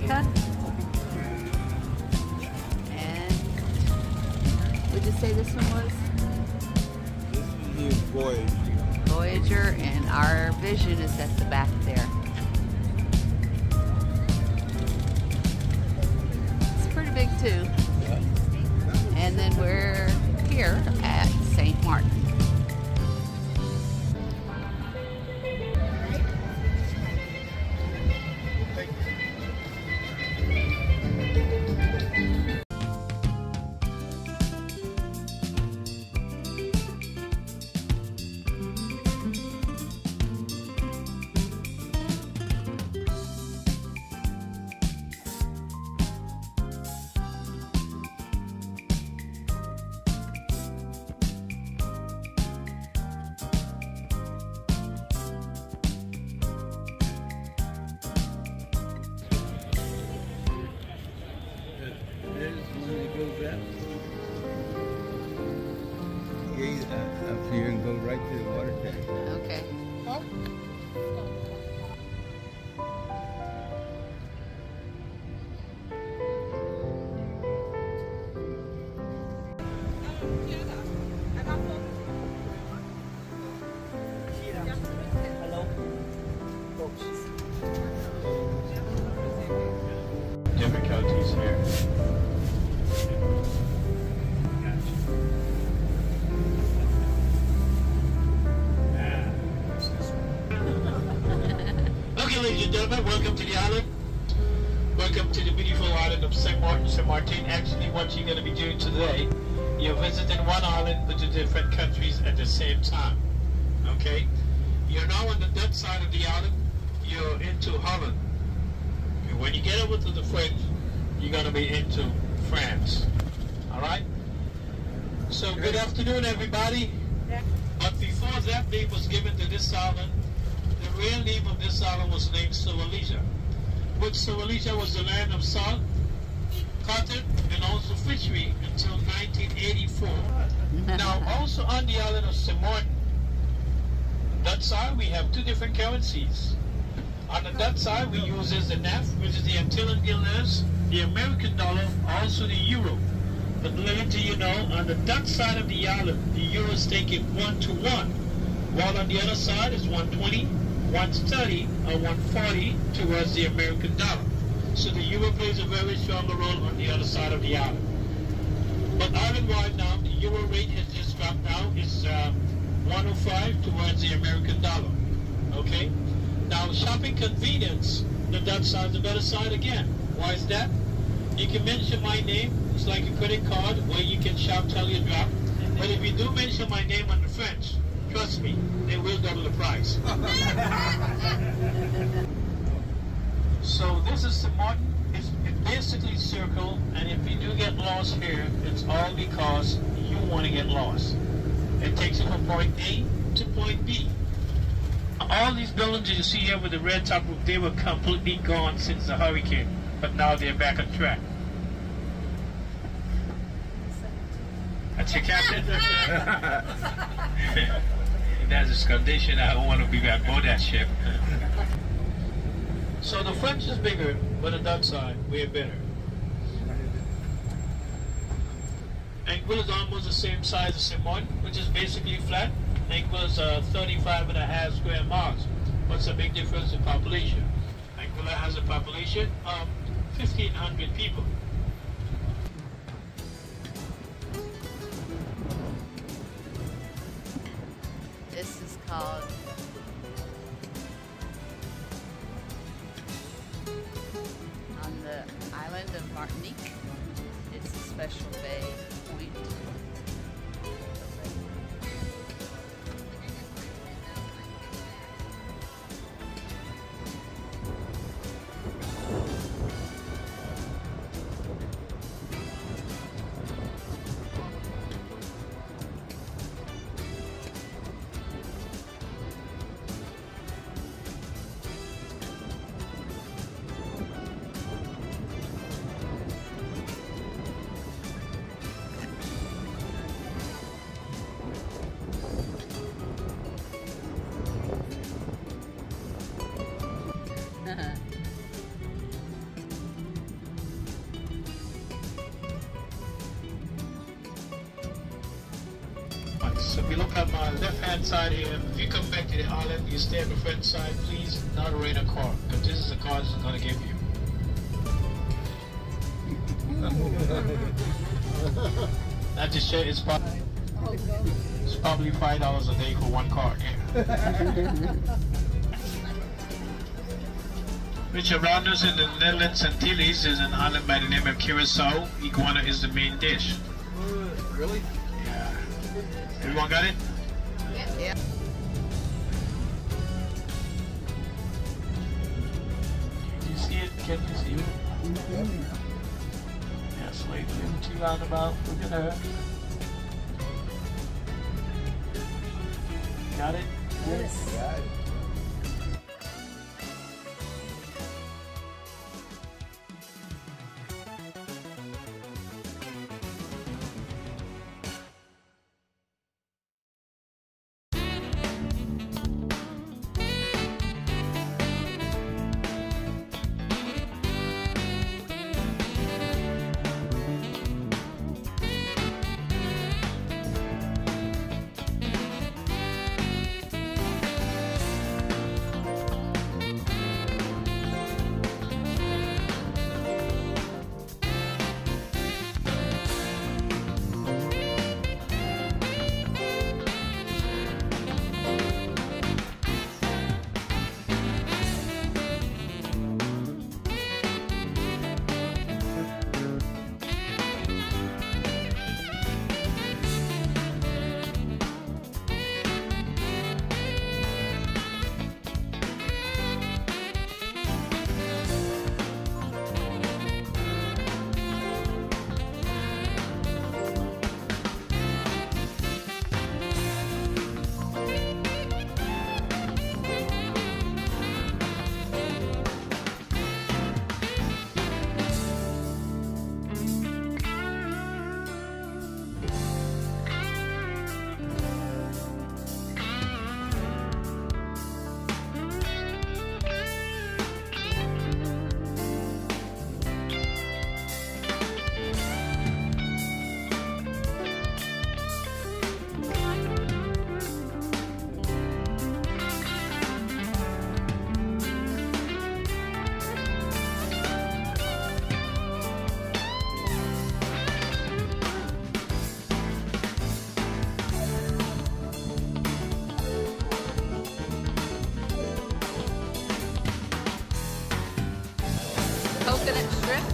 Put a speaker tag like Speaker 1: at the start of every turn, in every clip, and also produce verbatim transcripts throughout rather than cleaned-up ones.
Speaker 1: America. And would you say this one was?
Speaker 2: This is Voyager.
Speaker 1: Voyager, and our Vision is at the back there. It's pretty big too.
Speaker 2: Yeah.
Speaker 1: And then we're here at Saint Maarten.
Speaker 2: After you can go right to the water tank.
Speaker 1: Okay.
Speaker 3: Difficulties here. Okay, ladies and gentlemen, welcome to the island. Welcome to the beautiful island of Saint Maarten. Saint Maarten. Actually, what you're going to be doing today, you're visiting one island with the different countries at the same time. Okay? You're now on the Dutch side of the island. You're into Holland. And when you get over to the French, you're going to be into France. Alright? So, good afternoon, everybody. But before that name was given to this island, the real name of this island was named Somalia, which Somalia was the land of salt, cotton, and also fishery until nineteen eighty-four. Now, also on the island of Saint Maarten, that side we have two different currencies. On the Dutch side, we use as the N A F, which is the Antilles guilders, the American dollar, also the euro. But little do you know, on the Dutch side of the island, the euro is taken one to one, while on the other side is one twenty, one thirty, or one forty towards the American dollar. So the euro plays a very strong role on the other side of the island. But island-wide now, the euro rate has just dropped now. It's uh, one oh five towards the American dollar. Okay? Now, shopping convenience, the Dutch side is the better side again. Why is that? You can mention my name. It's like a credit card where you can shop till you drop. But if you do mention my name on the French, trust me, they will double the price. So this is Saint Maarten. It's, it's basically circle, and if you do get lost here, it's all because you want to get lost. It takes you from point A to point B. All these buildings you see here with the red top roof, they were completely gone since the hurricane, but now they're back on track. That's your captain? That's his condition. I don't want to be back on that ship. So the French is bigger, but the Dutch side, we're better. Anguilla is almost the same size as Saint Maarten, which is basically flat. Anguilla is uh, thirty-five and a half square miles. What's the big difference in population? Anguilla has a population of fifteen hundred people.
Speaker 1: This is called on the island of Martinique. It's a special bay point.
Speaker 3: you look on my left-hand side here, if you come back to the island, you stay on the front side, please not rent a car, because this is the car it's going to give you. Not to share, it's probably, it's probably five dollars a day for one car. Yeah. Which around us in the Netherlands Antilles is an island by the name of Curacao. Iguana is the main dish.
Speaker 2: Really?
Speaker 3: Yeah. Everyone got it?
Speaker 1: Yeah. Yeah.
Speaker 3: Can you see it? Can you see it?
Speaker 2: Mm-hmm.
Speaker 3: Yes, wait too loud about. Look at her. Got it?
Speaker 1: Yes.
Speaker 2: Got it.
Speaker 1: Coconut shrimp.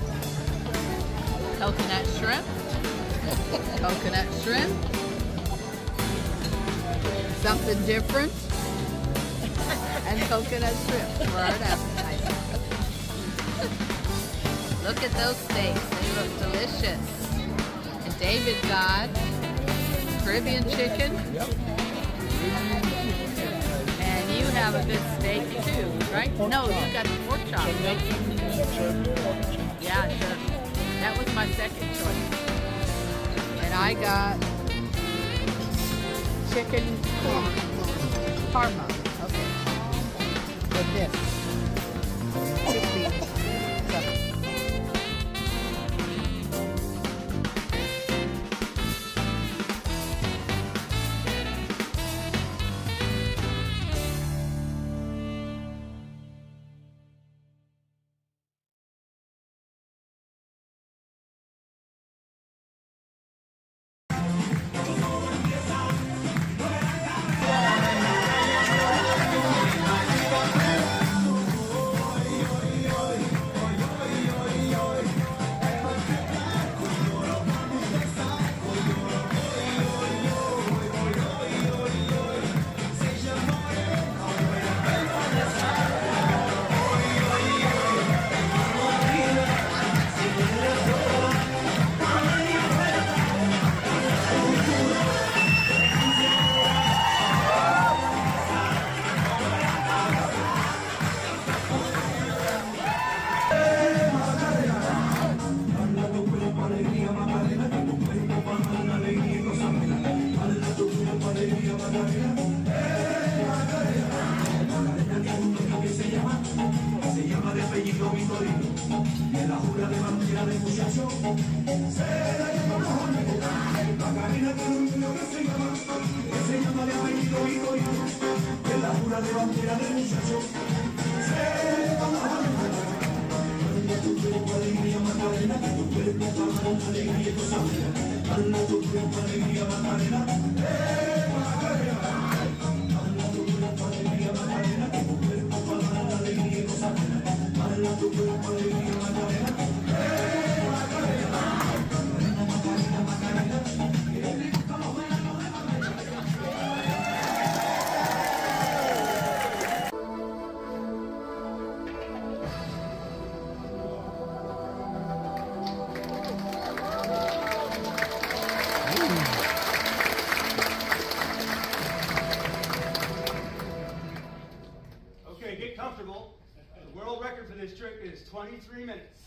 Speaker 1: Coconut shrimp. Coconut shrimp. Something different. And coconut shrimp for our appetizer. Look at those steaks. They look delicious. And David got Caribbean chicken.
Speaker 2: Yep.
Speaker 1: And you have a good steak too, right? No, you got the pork chop. Yeah, sure. That was my second choice. And I got chicken parma. Okay. With this. sixty.
Speaker 4: Okay, get comfortable. The world record for this trick is twenty-three minutes.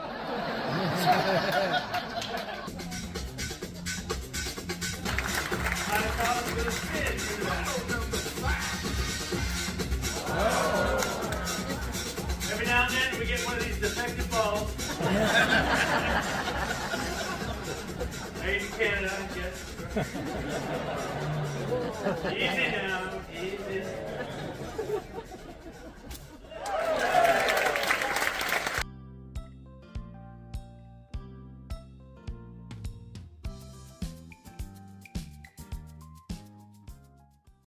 Speaker 4: I thought it was going to spin into that. Every now and then we get one of these defective balls. Made in Canada, yes. Easy now, easy.